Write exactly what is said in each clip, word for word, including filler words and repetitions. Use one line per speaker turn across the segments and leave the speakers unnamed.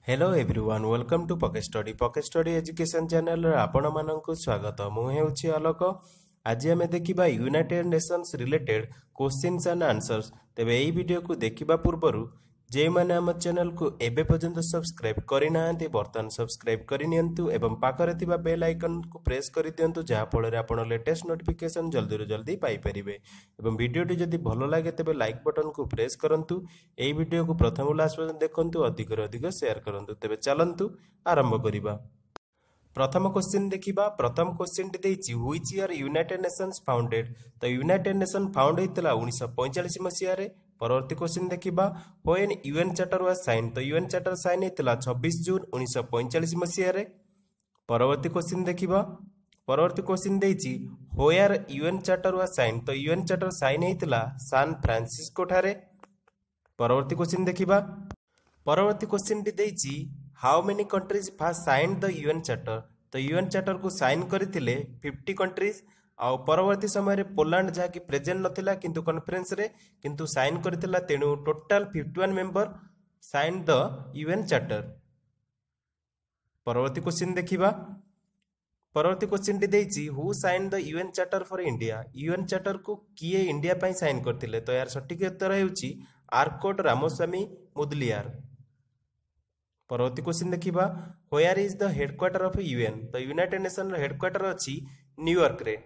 Hello everyone welcome to pocket study pocket study education channel आपण मानकु स्वागत मु हेउछि आलोक। आज आम देखा United Nations related questions and answers. तेबे एई वीडियो को देखिबा पूर्वरु जे माने हम चैनल को एबे पर्यंत सब्सक्राइब करि नाहंती बर्तन सब्सक्राइब करि नियंतु एवं पाखरे थिबा बेल आइकन को प्रेस करि दियंतु जहा फल रे आपण लेटेस्ट नोटिफिकेशन जल्दी रो जल्दी पाई परिबे। एवं वीडियोटी जदि भलो लागे तेबे लाइक बटन को प्रेस करंतु। एई वीडियो को प्रथम लास्ट पर्यंत देखंतु अधिक रो अधिक शेयर करंतु। तेबे चलंतु आरंभ करिबा। प्रथम क्वेश्चन देखिबा। प्रथम क्वेश्चन टी देछि which year United Nations founded. तो यूनाइटेड नेशन फाउंड हेतला उन्नीस सौ पैंतालीस मसिया रे। परवर्ती क्वेश्चन देखिबा when UN charter was sign. तो यूएन चार्टर साइन हेतला छब्बीस जून उन्नीस सौ पैंतालीस मसिया रे। परवर्ती क्वेश्चन देखिबा। परवर्ती क्वेश्चन देछि where UN charter was sign. तो यूएन चार्टर साइन हेतला सान फ्रांसिस्को ठारे। परवर्ती क्वेश्चन देखिबा। परवर्ती क्वेश्चन टी देछि how many countries first signed the UN charter. तो यूएन चार्टर को साइन करथिले पचास कंट्रीज। आ परवर्ती समय रे पोलैंड जहा कि प्रेजेंट नथिला किंतु कॉन्फ्रेंस रे किंतु साइन करथिला तेनु टोटल इक्यावन member sign the UN charter. परवर्ती क्वेश्चन देखिबा। परवर्ती क्वेश्चन टी देछि who sign the UN charter for India. UN charter को किए इंडिया पई साइन करथिले। तो यार सटीक उत्तर हेउछि आरकोट रामस्वामी मुदलियार। परवर्ती क्वेश्चन देखिबा where is the headquarter of UN. तो यूनाइटेड नेशन रो हेडक्वार्टर अछि न्यूयॉर्क रे।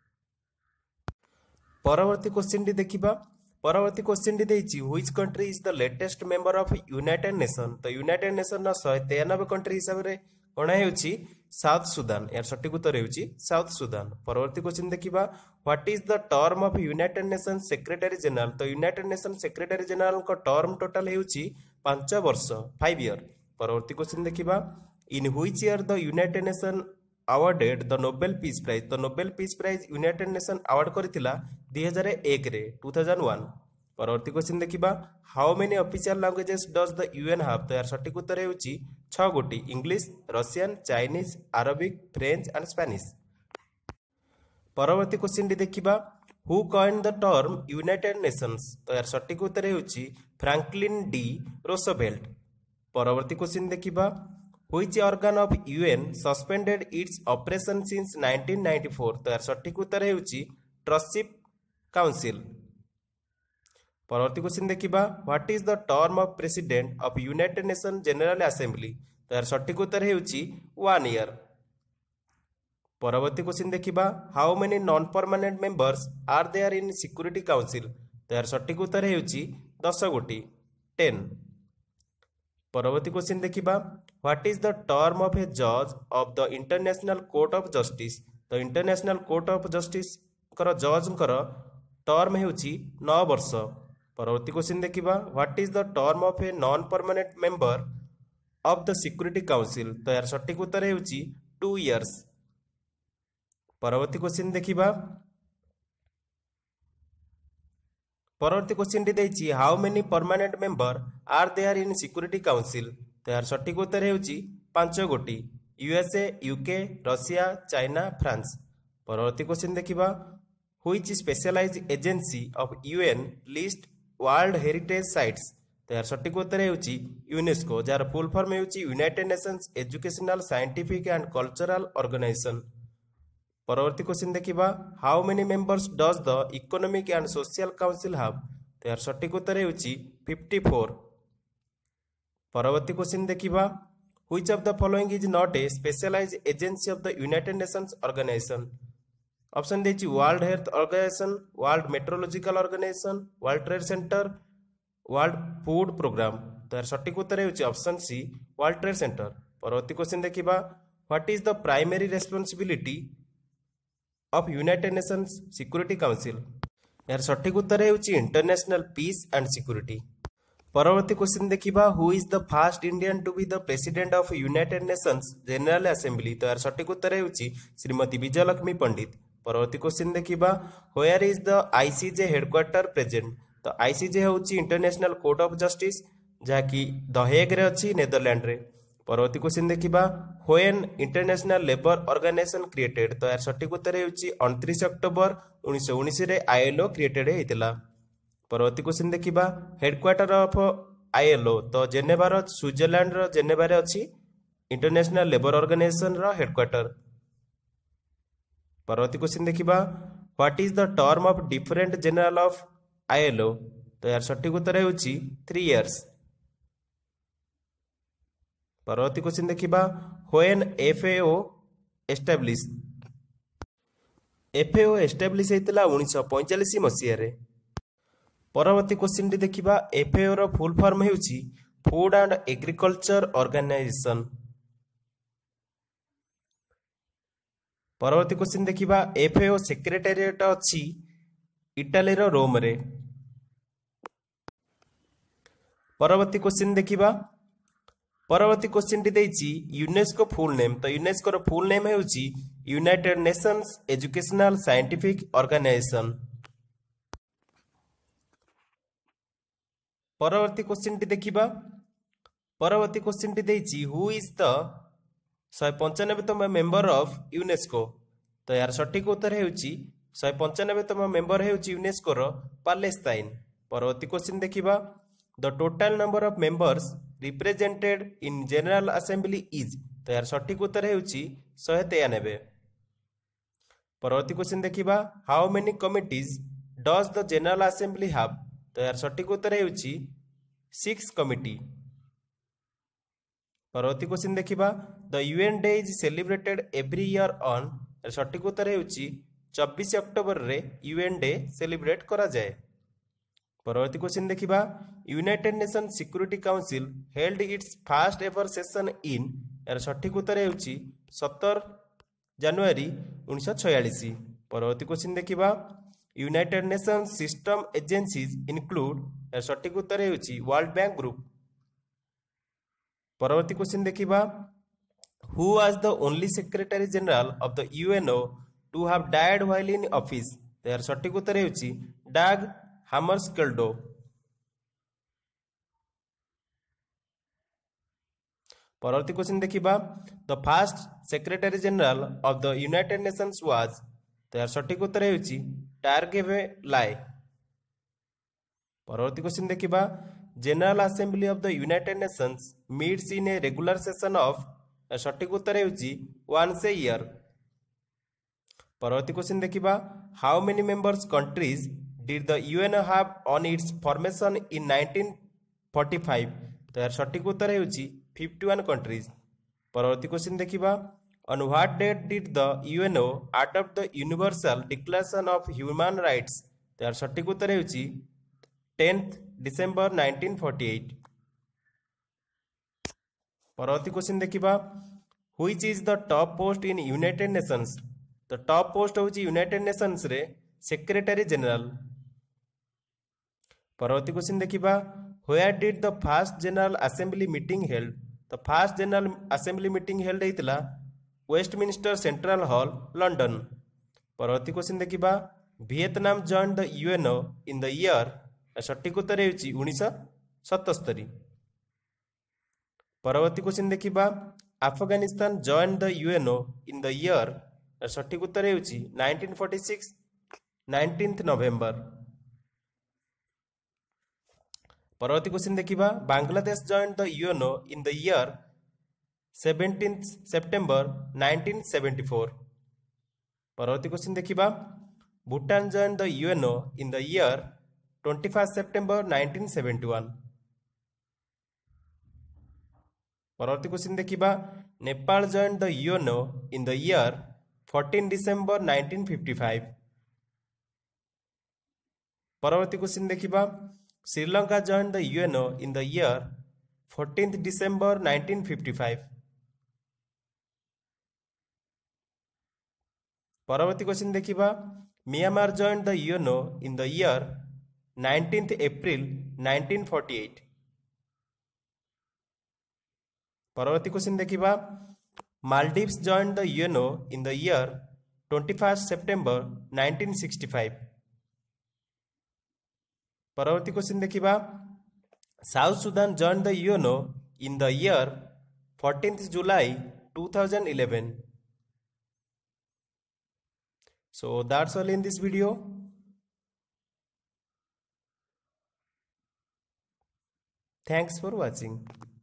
परवर्ती क्वेश्चन टी देखिबा। परवर्ती क्वेश्चन टी देछि which country is the latest member of United Nation. तो यूनाइटेड नेशन रो एक सौ तिरानवे कंट्री हिसाब रे कोना हेउछि साउथ सुदान। यार सटीक उत्तर हेउछि साउथ सुदान। परवर्ती क्वेश्चन देखिबा what is the term of United Nation secretary general. तो यूनाइटेड नेशन सेक्रेटरी जनरल को टर्म टोटल हेउछि पांच वर्ष पाँच ईयर। परवर्ती क्वेश्चन देखिबा in which year the United Nation awarded the Nobel peace prize. The Nobel peace prize United Nation award करथिला दो हज़ार एक रे दो हज़ार एक। परवर्ती क्वेश्चन देखिबा how many official languages does the UN have. तो यार सटीक उत्तर हेउछि छह गोटी English Russian Chinese Arabic French and Spanish. परवर्ती क्वेश्चन देखिबा who coined the term United Nations. तो यार सटीक उत्तर हेउछि फ्रैंकलिन डी रोosevelt। परवर्ती क्वेश्चन देखिबा which organ of UN suspended its operation since nineteen ninety four. तो यार सटीक उत्तर हेउछि ट्रस्टशिप काउंसिल। परवर्ती क्वेश्चन देखिबा what is the term of president of United Nation general assembly. तो यार सटीक उत्तर हेउछि वन ईयर। परवर्ती क्वेश्चन देखिबा how many non permanent members are there in security council. तो यार सटीक उत्तर हेउछि दस गोटी टेन। परवर्ती क्वेश्चन देखिबा what is the term of a जज of the International Court of Justice. तो इंटरनेशनल कोर्ट ऑफ जस्टिस कर जज कर टर्म हेउछि नौ वर्ष। परवर्ती क्वेश्चन देखिबा what is the term of a non permanent member of the security council. तो यार सटीक उत्तर हेउछि टू इयर्स। परवर्ती क्वेश्चन देखिबा। परवर्ती क्वेश्चन टी देछि how many permanent member are there in security council. तो यार सटीक उत्तर हेउछि पांच गोटी USA UK Russia China France. परवर्ती क्वेश्चन देखिबा which specialised agency of UN list world heritage sites. तो यार सटीक उत्तर हेउछि यूनेस्को जार फुल फॉर्म हेउछि United Nations educational scientific and cultural organisation. परवर्ती क्वेश्चन देखिबा how many members does the economic and social council have. तो यार सटीक उत्तर हेउछि चौवन। परवर्ती क्वेश्चन देखिबा which of the following is not a specialised agency of the United Nations organisation. Option देछि world health organisation world metrological organisation world trade centre world food programme. तो यार सटीक उत्तर हेउछि option C world trade centre. परवर्ती question देखिबा what is the primary responsibility of United Nations security council. यार सटीक उत्तर हेउछि इंटरनेशनल पीस एंड सिक्योरिटी। परवर्ती क्वेश्चन देखिबा who is the first Indian to be the president of United Nations general assembly. तो यार सटीक उत्तर हेउछि श्रीमती विजयलक्ष्मी पंडित। परवर्ती क्वेश्चन देखिबा where is the ICJ headquarter present. तो आईसीजे हेउछि इंटरनेशनल कोर्ट ऑफ जस्टिस जहा कि द हेग रे अछि नेदरलैंड रे। परवर्ती क्वेश्चन देखिबा when international labour organisation created. तो यार सटीक उत्तर हेउछि उनतीस अक्टोबर उन्नीस सौ उन्नीस रे आईएलओ क्रिएटेड हेतिला। परवर्ती क्वेश्चन देखिबा हेडक्वार्टर ऑफ आईएलओ तो जेनेभार स्विट्जरलैंड रो जेनेभार अच्छी इंटरनेशनल लेबर ऑर्गेनाइजेशन रो हेडक्वार्टर। परवर्ती क्वेश्चन देखिबा what is the term of different general of ILO तो यार सठिक उत्तर हेउची थ्री इयर्स। परवर्ती क्वेश्चन देखिबा when FAO establish FAO establish हेतिला उन्नीस पैंतालीस मसीह रे। परवर्ती क्वेश्चन टी देखिबा एफएओ रो फुल फॉर्म हेउची फूड एंड एग्रीकल्चर ऑर्गेनाइजेशन। परवर्ती क्वेश्चन देखिबा एफएओ सेक्रेटेरिएट अछि इटाली रो रोम रे। परवर्ती क्वेश्चन देखिबा परवर्ती क्वेश्चन टी देछि यूनेस्को फुल नेम तो यूनेस्को रो फुल नेम हेउची United Nations educational scientific organisation. परवर्ती क्वेश्चन टी देखिबा परवर्ती क्वेश्चन टी देछि हु इज द एक सौ पचानवे तम मेंबर ऑफ यूनेस्को तो यार सठिक उत्तर हेउची एक सौ पचानवे तम मेंबर हेउची यूनेस्को रो पैलेस्टाइन। परवर्ती क्वेश्चन देखिबा the total number of members represented in general assembly is तो यार सठिक उत्तर हेउची एक सौ तिरानवे। परवर्ती क्वेश्चन देखिबा how many committees does the general assembly have तो यार सठिक उत्तर हेउची सिक्स कमिटी। परवर्ती क्वेश्चन देखिबा the UN day is celebrated every year on सठिक उत्तर हेउची चौबीस अक्टोबर रे यूएन डे सेलिब्रेट करा जाए। परवर्ती क्वेश्चन देखिबा United Nation security council held its first ever session in यार सठिक उत्तर हेउची सत्रह जनवरी उन्नीस छियालीस। परवर्ती क्वेश्चन देखिबा United Nation system agencies include यार सठिक उत्तर हेउची वर्ल्ड बैंक ग्रुप। परवर्ती क्वेश्चन देखिबा who was the only secretary general of the UNO to have died while in office तो यार सठिक उत्तर हेउची डाग हैमरस्केल्ड। परवर्ती क्वेश्चन देखिबा the first secretary general of the United Nations was तो यार सठिक उत्तर हेउची टारगेवे लाई। परवर्ती क्वेश्चन देखिबा general assembly of the United Nations meets in a regular session of सठिक उत्तर हेउची वन्स ए ईयर। परवर्ती क्वेश्चन देखिबा how many members countries did the UNO have on its formation in nineteen forty five तो यार सठिक उत्तर हेउची इक्यावन कंट्रीज। परवर्ती क्वेश्चन देखिबा on what date did the UNO adopt the universal declaration of human rights तो यार सठिक उत्तर हेउची tenth December nineteen forty eight. परवर्ती क्वेश्चन देखिबा which is the top post in United Nations तो टॉप पोस्ट होची यूनाइटेड नेशंस रे सेक्रेटरी जनरल। परवर्ती क्वेश्चन देखिबा where did the first general assembly meeting held तो first general assembly meeting held हेतिला Westminster central hall London. परवर्ती question देखिबा Vietnam joined the UNO in the year सठिक उत्तर हेउची उन्नीस सतहत्तर। परवर्ती क्वेश्चन देखिबा Afghanistan joined the UNO in the year सठिक उत्तर हेउची nineteen forty six nineteenth November. परवर्ती क्वेश्चन देखिबा Bangladesh joined the UNO in the year seventeenth September nineteen seventy four. परवर्ती क्वेश्चन देखिबा Bhutan joined the UNO in the year twenty first September nineteen seventy one. परवर्ती question देखिबा Nepal joined the UNO in the year fourteen December nineteen fifty five. परवर्ती question देखिबा Sri Lanka joined the UNO in the year fourteenth December nineteen fifty five. परवर्ती question देखिबा Myanmar joined the UNO in the year nineteenth April nineteen forty eight. परवर्ती question देखिबा Maldives joined the UNO in the year twenty first September nineteen sixty five. परवर्ती question देखिबा South Sudan joined the UNO in the year fourteenth July two thousand eleven. So that's all in this video. Thanks for watching.